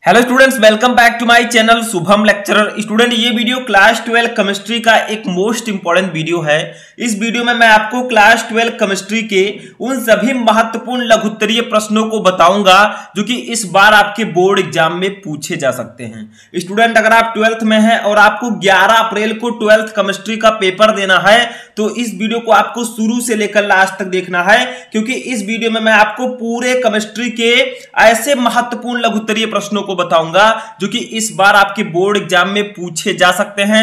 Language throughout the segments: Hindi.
Hello students, welcome back to my channel Shubham lecturer. Student, ये वीडियो क्लास 12 केमिस्ट्री का एक मोस्ट इंपॉर्टेंट वीडियो है। इस वीडियो में मैं आपको क्लास 12 केमिस्ट्री के उन सभी महत्वपूर्ण लघुत्तरीय प्रश्नों को बताऊंगा जो कि इस बार आपके बोर्ड एग्जाम में पूछे जा सकते हैं। स्टूडेंट, अगर आप 12th में हैं और आपको 11 अप्रैल को 12th केमिस्ट्री का पेपर देना है तो इस वीडियो को आपको शुरू से लेकर लास्ट तक देखना है, क्योंकि इस वीडियो में मैं आपको पूरे केमिस्ट्री के ऐसे महत्वपूर्ण लघुत्तरीय प्रश्नों को बताऊंगा जो कि इस बार आपके बोर्ड एग्जाम में पूछे जा सकते हैं।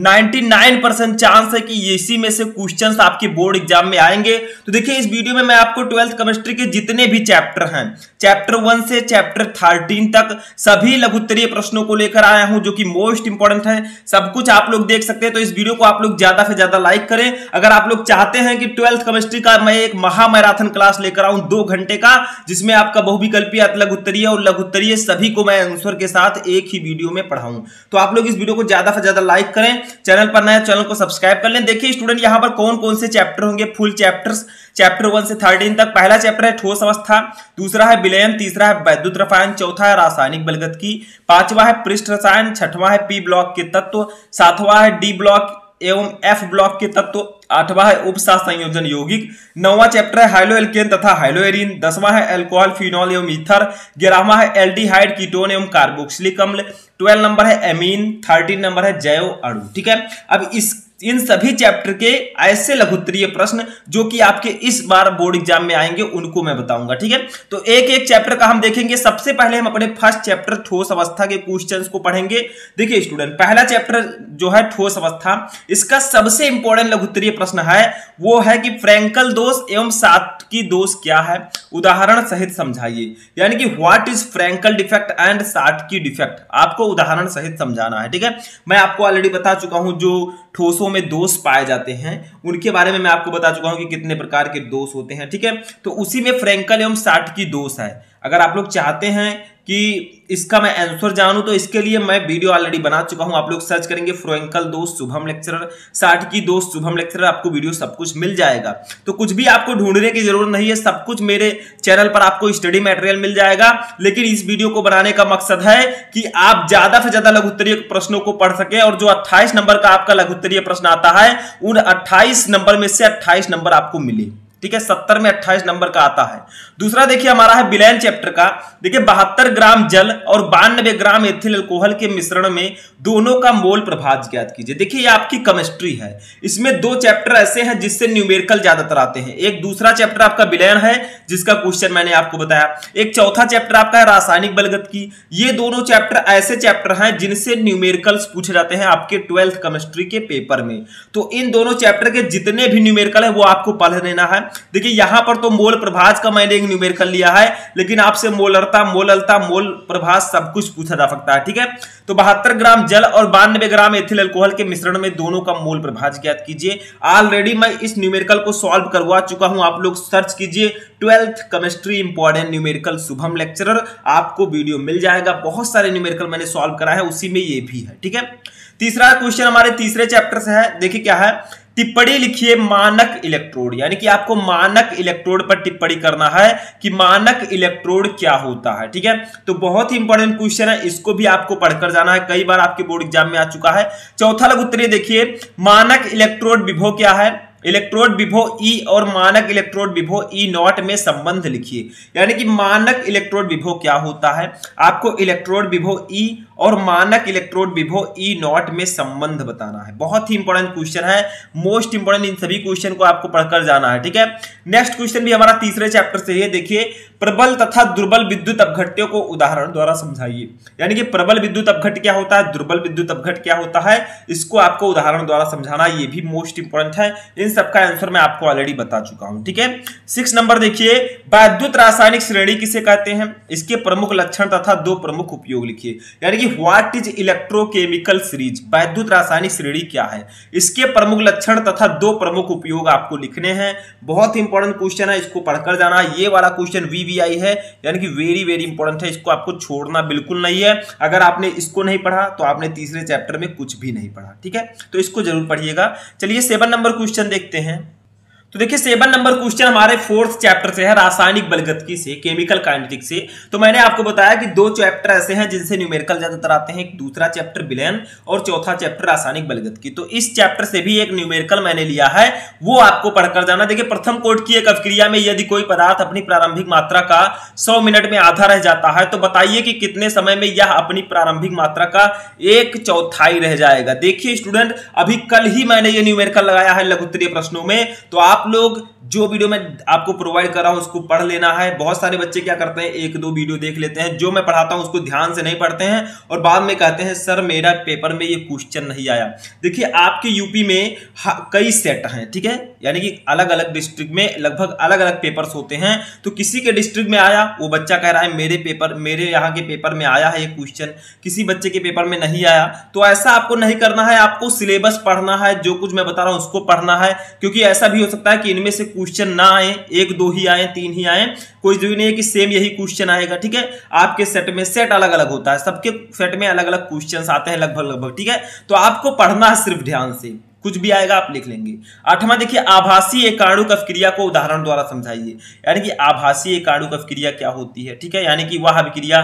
99% चांस है कि इसी में से क्वेश्चंस आपके बोर्ड एग्जाम में आएंगे। तो देखिए, इस वीडियो में मैं आपको 12th केमिस्ट्री के जितने भी चैप्टर हैं, चैप्टर 1 से चैप्टर 13 तक सभी लघुत्तरीय प्रश्नों को लेकर आया हूं जो कि मोस्ट इंपॉर्टेंट है। सब कुछ आप लोग देख सकते हैं, तो इस वीडियो को आप लोग ज्यादा से ज्यादा लाइक करें। अगर आप लोग चाहते हैं कि 12th केमिस्ट्री का मैं एक महामैराथन क्लास लेकर आऊं 2 घंटे का, जिसमें आपका बहुविकल्पीय, लघुत्तरीय और लघुत्तरीय सभी को मैं आंसर के साथ एक ही वीडियो में पढ़ाऊं, तो आप लोग इस वीडियो को ज्यादा से ज्यादा लाइक करें। चैनल पर नया, चैनल को सब्सक्राइब कर लें। देखिए स्टूडेंट, यहां पर कौन कौन से चैप्टर होंगे, फुल चैप्टर्स चैप्टर 1 से 13 तक। पहला चैप्टर है ठोस अवस्था, दूसरा है विलयन, तीसरा है वैद्युत रसायन, चौथा है रासायनिक बलगतकी, पांचवा है पृष्ठ रसायन, छठवां है पी ब्लॉक के तत्व, सातवां है डी ब्लॉक एवं एफ ब्लॉक के तत्व, आठवां है उपसा संयोजन यौगिक, नौवां चैप्टर है हाइलोएल्केन तथा हाइलोएरिन, 10वां है अल्कोहल, फिनॉल एवं ईथर, 11वां है एल्डिहाइड, कीटोन एवं कार्बोक्सिलिक अम्ल, 12 नंबर है एमीन, 13 नंबर है जैव अणु। ठीक है, अब इन सभी चैप्टर के ऐसे लघुत्तरीय प्रश्न जो कि आपके इस बार बोर्ड एग्जाम में आएंगे उनको मैं बताऊंगा। ठीक है, तो एक एक चैप्टर का हम देखेंगे। सबसे पहले हम अपने फर्स्ट चैप्टर ठोस अवस्था के क्वेश्चंस को पढ़ेंगे। देखिए स्टूडेंट, पहला चैप्टर जो है ठोस अवस्था, इसका सबसे इंपॉर्टेंट लघुत्तरीय प्रश्न है वो है कि फ्रैंकल दोष एवं साटकी दोष क्या है, उदाहरण सहित समझाइए। यानी कि what is Frenkel defect and Schottky defect, आपको उदाहरण सहित समझाना है। ठीक है, मैं आपको ऑलरेडी बता चुका हूं जो ठोसों में दोष पाए जाते हैं उनके बारे में मैं आपको बता चुका हूं कि कितने प्रकार के दोष होते हैं। ठीक है, तो उसी में फ्रैंकल एवं साटकी दोष है। अगर आप लोग चाहते हैं कि इसका मैं आंसर जानूं तो इसके लिए मैं वीडियो ऑलरेडी बना चुका हूं। आप लोग सर्च करेंगे फ्रैंकल दोष शुभम लेक्चरर, साटकी दोष शुभम लेक्चरर, आपको वीडियो सब कुछ मिल जाएगा। तो कुछ भी आपको ढूंढने की जरूरत नहीं है, सब कुछ मेरे चैनल पर आपको स्टडी मटेरियल मिल जाएगा। लेकिन इस वीडियो को बनाने का मकसद है कि आप ज्यादा से ज्यादा लघुत्तरीय प्रश्नों को पढ़ सके, और जो 28 नंबर का आपका लघुत्तरीय प्रश्न आता है उन 28 नंबर में से 28 नंबर आपको मिले। ठीक है, 70 में 28 नंबर का आता है। दूसरा देखिए हमारा है विलयन चैप्टर का। देखिए 72 ग्राम जल और 92 ग्राम एथिल अल्कोहल के मिश्रण में दोनों का मोल प्रभाज ज्ञात कीजिए। देखिए ये आपकी केमिस्ट्री है, इसमें 2 चैप्टर ऐसे हैं जिससे न्यूमेरिकल ज्यादातर आते हैं। एक दूसरा चैप्टर आपका विलयन है जिसका क्वेश्चन मैंने आपको बताया, एक चौथा चैप्टर आपका है रासायनिक बलगतकी। ये दोनों चैप्टर ऐसे चैप्टर हैं जिनसे न्यूमेरिकल्स पूछे जाते हैं आपके 12th केमिस्ट्री के पेपर में। तो इन दोनों चैप्टर के जितने भी न्यूमेरिकल है वो आपको पढ़ लेना है। देखिए यहां पर तो मोल प्रभाज का मैंने एक न्यूमेरिकल लिया है, लेकिन आपसे मोलरता, मोललता, मोल प्रभाज सब कुछ पूछा जा सकता है। ठीक है, तो 72 ग्राम जल और 92 ग्राम एथिल अल्कोहल के मिश्रण में दोनों का मोल प्रभाज ज्ञात कीजिए। ऑलरेडी मैं इस न्यूमेरिकल को सॉल्व करवा चुका हूं, आप लोग सर्च कीजिए 12th chemistry important numerical Shubham lecturer, आपको वीडियो मिल जाएगा। बहुत सारे न्यूमेरिकल मैंने सॉल्व करा है, उसी में ये भी है। ठीक है, तीसरा क्वेश्चन हमारे तीसरे चैप्टर से है। देखिए क्या है, टिप्पणी लिखिए मानक इलेक्ट्रोड। यानी कि आपको मानक इलेक्ट्रोड पर टिप्पणी करना है कि मानक इलेक्ट्रोड क्या होता है। ठीक है, तो बहुत ही इंपॉर्टेंट क्वेश्चन है, इसको भी आपको पढ़कर जाना है, कई बार आपके बोर्ड एग्जाम में आ चुका है। चौथा लघुत्तरीय देखिए, मानक इलेक्ट्रोड विभव क्या है, इलेक्ट्रोड विभव ई और मानक इलेक्ट्रोड विभव ई नॉट में संबंध लिखिए। यानी कि मानक इलेक्ट्रोड विभव क्या होता है, आपको इलेक्ट्रोड विभव ई और मानक इलेक्ट्रोड विभव ई नॉट में संबंध बताना है। बहुत ही इंपॉर्टेंट क्वेश्चन है, मोस्ट इंपॉर्टेंट, इन सभी क्वेश्चन को आपको पढ़कर जाना है। ठीक है, नेक्स्ट क्वेश्चन भी हमारा तीसरे चैप्टर से है। देखिए प्रबल तथा दुर्बल विद्युत अपघट्यों को उदाहरण द्वारा समझाइए। यानी कि प्रबल विद्युत अपघट्य क्या होता है, दुर्बल विद्युत अपघट्य क्या होता है, इसको आपको उदाहरण द्वारा समझाना, ये भी मोस्ट इंपॉर्टेंट है। इन सबका आंसर मैं आपको ऑलरेडी बता चुका हूं। ठीक है, 6 नंबर देखिए, वैद्युत रासायनिक श्रेणी किसे कहते हैं, इसके प्रमुख लक्षण तथा 2 प्रमुख उपयोग लिखिए। यानी कि व्हाट इज इलेक्ट्रोकेमिकल सीरीज, वैद्युत रासायनिक श्रेणी क्या है, इसके प्रमुख लक्षण तथा 2 प्रमुख उपयोग आपको लिखने हैं। बहुत इंपॉर्टेंट क्वेश्चन है, इसको पढ़कर जाना। ये वाला क्वेश्चन वीवीआई है, यानी कि वेरी वेरी इंपॉर्टेंट है, इसको आपको छोड़ना बिल्कुल नहीं है। अगर आपने इसको नहीं पढ़ा तो आपने तीसरे चैप्टर में कुछ भी नहीं पढ़ा। ठीक है, तो इसको जरूर पढ़िएगा। चलिए 7 नंबर क्वेश्चन देखते हैं। तो देखिए 7 नंबर क्वेश्चन हमारे 4th चैप्टर से है, रासायनिक बलगतिकी से, केमिकल काइनेटिक्स से। तो मैंने आपको बताया कि 2 चैप्टर ऐसे हैं जिनसे न्यूमेरिकल ज्यादातर आते हैं, एक दूसरा चैप्टर विलयन और चौथा चैप्टर रासायनिक बलगतिकी। तो इस चैप्टर से भी एक न्यूमेरिकल मैंने लिया है, वो आपको पढ़कर जाना। देखिए प्रथम कोट की एक अभिक्रिया में यदि कोई पदार्थ अपनी प्रारंभिक मात्रा का 100 मिनट में आधा रह जाता है तो बताइए कि कितने समय में यह अपनी प्रारंभिक मात्रा का 1/4 रह जाएगा। देखिए स्टूडेंट, अभी कल ही मैंने ये न्यूमेरिकल लगाया है लघुत्तरीय प्रश्नों में, तो आप लोग जो वीडियो मैं आपको प्रोवाइड कर रहा हूं उसको पढ़ लेना है। बहुत सारे बच्चे क्या करते हैं, 1-2 वीडियो देख लेते हैं, जो मैं पढ़ाता हूं उसको ध्यान से नहीं पढ़ते हैं और बाद में कहते हैं सर मेरा पेपर में ये क्वेश्चन नहीं आया। देखिए आपके यूपी में कई सेट हैं, ठीक है, यानी कि अलग अलग डिस्ट्रिक्ट में लगभग अलग अलग पेपर्स होते हैं। तो किसी के डिस्ट्रिक्ट में आया, वो बच्चा कह रहा है मेरे यहाँ के पेपर में आया है ये क्वेश्चन, किसी बच्चे के पेपर में नहीं आया। तो ऐसा आपको नहीं करना है, आपको सिलेबस पढ़ना है, जो कुछ मैं बता रहा हूं उसको पढ़ना है, क्योंकि ऐसा भी हो सकता है कि इनमें से क्वेश्चन ना आए, 1-2 ही आए, 3 ही आए, कोई जरूरी नहीं है कि सेम यही क्वेश्चन आएगा, ठीक है। आपके सेट में सेट अलग अलग होता है, सबके सेट में अलग अलग क्वेश्चन आते हैं लगभग, ठीक है। तो आपको पढ़ना है सिर्फ ध्यान से, कुछ भी आएगा आप लिख लेंगे। 8वां देखिए, आभासी एकाणुक अभिक्रिया को उदाहरण द्वारा समझाइए। यानी कि आभासी एकाणुक अभिक्रिया क्या होती है, ठीक है, यानी कि वह अभिक्रिया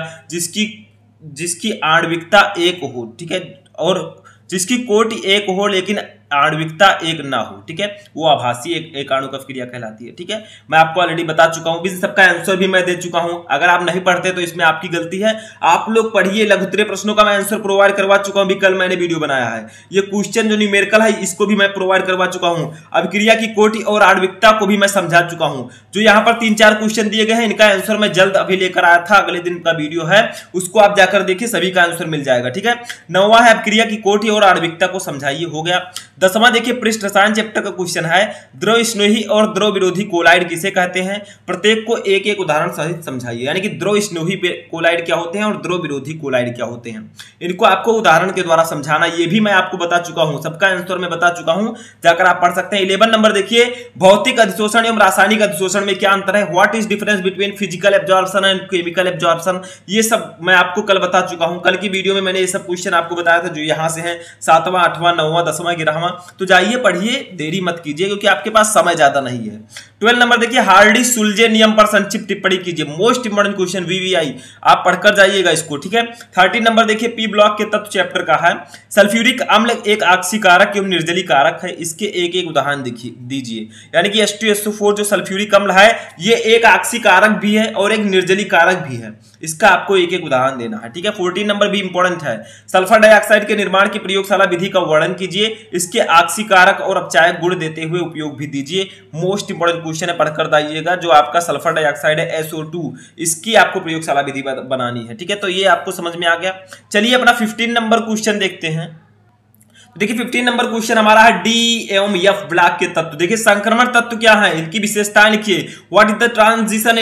जिसकी आणविकता 1 हो, ठीक है, और जिसकी कोटि 1 हो लेकिन आणविकता 1 ना हो, ठीक है, वो आभासी एकाणुक अभिक्रिया कहलाती है, ठीक है। मैं आपको ऑलरेडी बता चुका हूं, सबका आंसर भी मैं दे चुका हूं। अगर आप नहीं पढ़ते तो इसमें आपकी गलती है, आप लोग पढ़िए। लघुत्तरीय प्रश्नों का मैं आंसर प्रोवाइड करवा चुका हूं, भी कल मैंने वीडियो बनाया है। ये क्वेश्चन जो न्यूमेरिकल है इसको भी मैं प्रोवाइड करवा चुका हूं, अभिक्रिया की कोटि और आणविकता को भी मैं समझा चुका हूं। जो यहाँ पर 3-4 क्वेश्चन दिए गए हैं, इनका आंसर मैं जल्द अभी लेकर आया था, अगले दिन का वीडियो है, उसको आप जाकर देखिए, सभी का आंसर मिल जाएगा, ठीक है। 9वां है, अभिक्रिया की कोटि और आणविकता को समझाइए, हो गया। 10वां देखिए, पृष्ठ रसायन चैप्टर का क्वेश्चन है, द्रव स्नेही और द्रव विरोधी कोलाइड किसे कहते हैं, प्रत्येक को एक एक उदाहरण सहित समझाइए। यानी कि द्रव स्नेही कोलाइड क्या होते हैं और द्रव विरोधी कोलाइड क्या होते हैं, इनको आपको उदाहरण के द्वारा समझाना। ये भी मैं आपको बता चुका हूं, सबका आंसर मैं बता चुका हूं, जाकर आप पढ़ सकते हैं। 11 नंबर देखिए, भौतिक अधिशोषण एवं रासायनिक अधिशोषण में क्या अंतर है, what is difference between physical absorption and chemical absorption, ये सब मैं आपको कल बता चुका हूं। कल की वीडियो में मैंने ये सब क्वेश्चन आपको बताया था, जो यहां से है 7वां, 8वां, 9वां, 10वां, 11वां। तो जाइए पढ़िए, देरी मत कीजिए, क्योंकि आपके पास समय ज्यादा नहीं है। 12 नंबर देखिए, हार्डी सुलजे नियम पर संक्षिप्त टिप्पणी कीजिए, मोस्ट इंपोर्टेंट क्वेश्चन, वीवीआई, आप पढ़कर जाइएगा इसको, ठीक है। 13 नंबर देखिए, पी ब्लॉक के तत्व चैप्टर का है, सल्फ्यूरिक अम्ल एक ऑक्सीकारक एवं निर्जलीकारक है, इसके एक एक उदाहरण दीजिए। यानी कि H2SO4 जो सल्फ्यूरिक अम्ल है, ये एक ऑक्सीकारक भी है और एक निर्जलीकारक भी है, इसका आपको एक एक उदाहरण देना है, ठीक है। 14 नंबर भी इंपॉर्टेंट है, सल्फर डाइऑक्साइड के निर्माण की प्रयोगशाला विधि का वर्णन कीजिए, इसके ऑक्सीकारक और अपचायक गुण देते हुए उपयोग भी दीजिए। मोस्ट इंपोर्टेंट क्वेश्चन है, पढ़कर जाइएगा। जो आपका सल्फर डाइऑक्साइड है SO2, इसकी आपको प्रयोगशाला विधि बनानी है, ठीक है। तो ये आपको समझ में आ गया। चलिए अपना 15 नंबर क्वेश्चन देखते हैं। देखिए 15 नंबर क्वेश्चन हमारा है, डी एवं एफ ब्लॉक के तत्व। देखिए संक्रमण तत्व क्या है, इनकी विशेषताएं लिखिए। What is the transition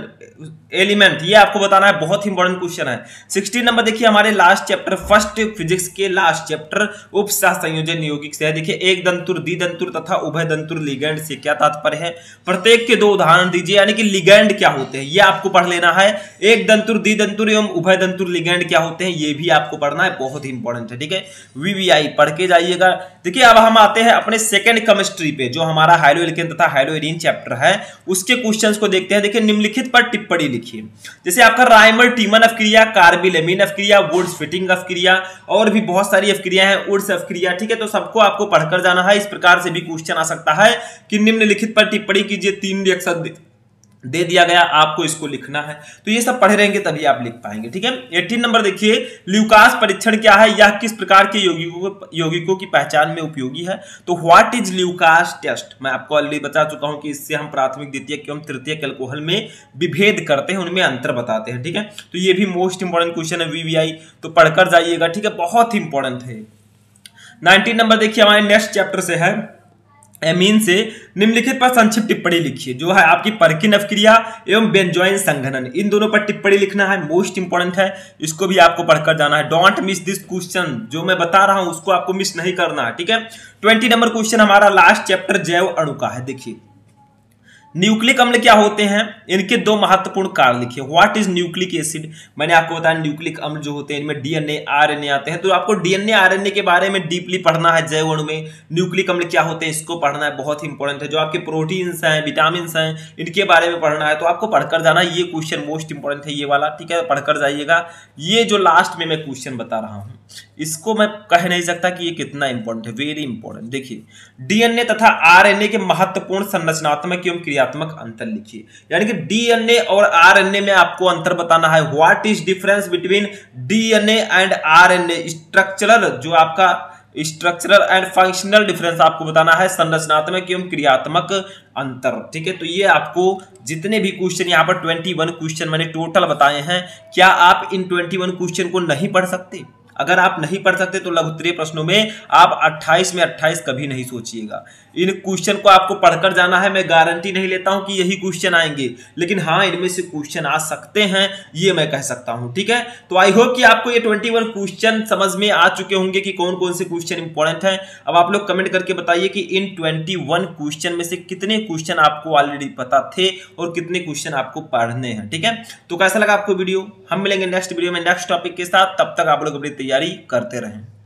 element, ये आपको बताना है, बहुत ही इंपॉर्टेंट क्वेश्चन है। 16 नंबर देखिए, हमारे लास्ट चैप्टर, फर्स्ट फिजिक्स के लास्ट चैप्टर, उप सहसंयोजन यौगिक से है। देखिए एक दंतुर, द्विदंतुर तथा उभय दंतुर लिगैंड से क्या तात्पर्य है, प्रत्येक के 2 उदाहरण दीजिए। यानी कि लिगैंड क्या होते हैं, ये आपको पढ़ लेना है। एक दंतुर, द्विदंतुर एवं उभय दंतुर लिगैंड क्या होते हैं, ये भी आपको पढ़ना है, बहुत ही इंपॉर्टेंट है, ठीक है। वीवीआई पढ़ के जाइएगा। देखिए अब हम आते हैं अपने सेकंड केमिस्ट्री पे, जो हमारा हाइड्रोएल्केन तथा हाइड्रोएरीन चैप्टर है, उसके क्वेश्चंस को देखते हैं। देखिए निम्नलिखित पर टिप्पणी लिखिए। जैसे आपका राइमर टीमन अभिक्रिया, कार्बिलेमीन अभिक्रिया, वुड्स फिटिंग अभिक्रिया, और भी बहुत सारी अभिक्रिया हैं, वुड्स अभिक्रिया, ठीक है। तो सबको आपको पढ़कर जाना है। इस प्रकार से भी क्वेश्चन आ सकता है कि निम्नलिखित पर टिप्पणी कीजिए, 3 रिएक्शन दे दिया गया, आपको इसको लिखना है। तो ये सब पढ़े रहेंगे तभी आप लिख पाएंगे, ठीक है। 18 नंबर देखिए, ल्यूकास परीक्षण क्या है, यह किस प्रकार के यौगिकों की पहचान में उपयोगी है। तो व्हाट इज ल्यूकास टेस्ट, मैं आपको ऑलरेडी बता चुका हूं कि इससे हम प्राथमिक, द्वितीयक एवं तृतीयक अल्कोहल में विभेद करते हैं, उनमें अंतर बताते हैं, ठीक है। तो ये भी मोस्ट इंपोर्टेंट क्वेश्चन है, वीवीआई, तो पढ़कर जाइएगा, ठीक है, बहुत ही इंपॉर्टेंट है। 19 नंबर देखिए, हमारे नेक्स्ट चैप्टर से है, एमीन से निम्नलिखित पर संक्षिप्त टिप्पणी लिखिए, जो है आपकी परकिन अभिक्रिया एवं बेंजोइन संघनन, इन दोनों पर टिप्पणी लिखना है, मोस्ट इंपोर्टेंट है, इसको भी आपको पढ़कर जाना है। डोंट मिस दिस क्वेश्चन, जो मैं बता रहा हूं उसको आपको मिस नहीं करना है, ठीक है। 20 नंबर क्वेश्चन हमारा लास्ट चैप्टर जैव अणु का है। देखिए न्यूक्लिक अम्ल क्या होते हैं, इनके दो महत्वपूर्ण कार्य लिखिए। व्हाट इज न्यूक्लिक एसिड, मैंने आपको बताया न्यूक्लिक अम्ल जो होते हैं इनमें डीएनए आरएनए आते हैं, तो आपको डीएनए आरएनए के बारे में डीपली पढ़ना है। जैव अणु में न्यूक्लिक अम्ल क्या होते हैं इसको पढ़ना है, बहुत ही इंपॉर्टेंट है। जो आपके प्रोटीन्स हैं, विटामिन हैं, इनके बारे में पढ़ना है, तो आपको पढ़कर जाना। ये क्वेश्चन मोस्ट इंपॉर्टेंट है ये वाला, ठीक है, पढ़कर जाइएगा। ये जो लास्ट में मैं क्वेश्चन बता रहा हूं इसको मैं कह नहीं सकता कि ये कितना इंपॉर्टेंट है, वेरी इंपॉर्टेंट। देखिए, डीएनए तथा आरएनए के महत्वपूर्ण संरचनात्मक एवं क्रियात्मक अंतर लिखिए। यानी कि डीएनए और आरएनए में आपको अंतर बताना है। What is difference between DNA and RNA, structural, जो आपका स्ट्रक्चरल एंड फंक्शनल डिफरेंस आपको बताना है, संरचनात्मक एवं क्रियात्मक अंतर, ठीक है। तो ये आपको जितने भी क्वेश्चन यहाँ पर 21 क्वेश्चन मैंने टोटल बताए हैं, क्या आप इन 21 क्वेश्चन को नहीं पढ़ सकते? अगर आप नहीं पढ़ सकते तो लघु उत्तरीय प्रश्नों में आप 28 में 28 कभी नहीं सोचिएगा। इन क्वेश्चन को आपको पढ़कर जाना है। मैं गारंटी नहीं लेता हूं कि यही क्वेश्चन आएंगे, लेकिन हाँ इनमें से क्वेश्चन आ सकते हैं, ये मैं कह सकता हूं, ठीक है। तो आई होप कि आपको ये 21 क्वेश्चन समझ में आ चुके होंगे कि कौन कौन से क्वेश्चन इंपॉर्टेंट हैं। अब आप लोग कमेंट करके बताइए कि इन 21 क्वेश्चन में से कितने क्वेश्चन आपको ऑलरेडी पता थे और कितने क्वेश्चन आपको पढ़ने हैं, ठीक है। तो कैसा लगा आपको वीडियो? हम मिलेंगे नेक्स्ट वीडियो में नेक्स्ट टॉपिक के साथ, तब तक आप लोग अपनी तैयारी करते रहें।